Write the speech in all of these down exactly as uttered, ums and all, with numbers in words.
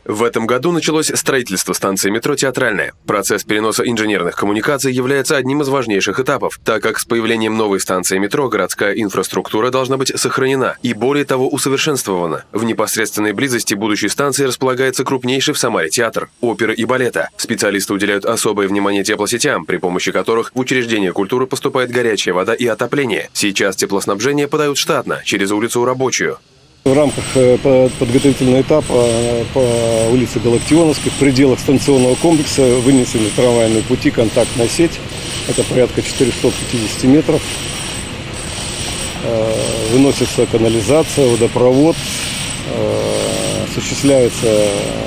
В этом году началось строительство станции метро «Театральная». Процесс переноса инженерных коммуникаций является одним из важнейших этапов, так как с появлением новой станции метро городская инфраструктура должна быть сохранена и, более того, усовершенствована. В непосредственной близости будущей станции располагается крупнейший в Самаре театр оперы и балета. Специалисты уделяют особое внимание теплосетям, при помощи которых в учреждения культуры поступает горячая вода и отопление. Сейчас теплоснабжение подают штатно, через улицу Рабочую. В рамках подготовительного этапа по улице Галактионовской в пределах станционного комплекса вынесены трамвайные пути, контактная сеть. Это порядка четырёхсот пятидесяти метров. Выносится канализация, водопровод, осуществляется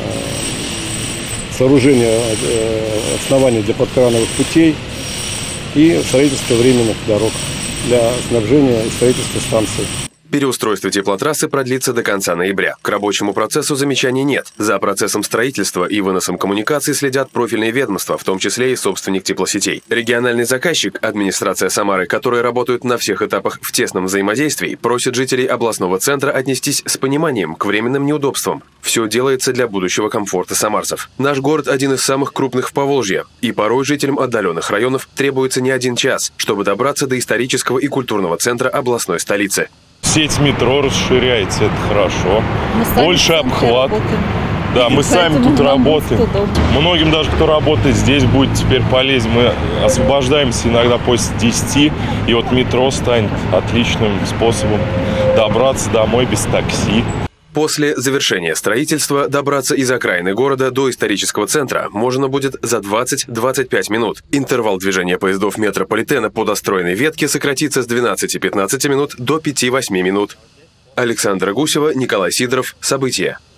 сооружение оснований для подкрановых путей и строительство временных дорог для снабжения и строительства станции. Переустройство теплотрассы продлится до конца ноября. К рабочему процессу замечаний нет. За процессом строительства и выносом коммуникаций следят профильные ведомства, в том числе и собственник теплосетей. Региональный заказчик, администрация Самары, которые работают на всех этапах в тесном взаимодействии, просит жителей областного центра отнестись с пониманием к временным неудобствам. Все делается для будущего комфорта самарцев. Наш город один из самых крупных в Поволжье, и порой жителям отдаленных районов требуется не один час, чтобы добраться до исторического и культурного центра областной столицы. Сеть метро расширяется, это хорошо. Больше обхват. Да, мы сами тут работаем. Многим даже, кто работает здесь, будет теперь полезен. Мы освобождаемся иногда после десяти, и вот метро станет отличным способом добраться домой без такси. После завершения строительства добраться из окраины города до исторического центра можно будет за двадцать-двадцать пять минут. Интервал движения поездов метрополитена по достроенной ветке сократится с двенадцати-пятнадцати минут до пяти-восьми минут. Александра Гусева, Николай Сидоров. События.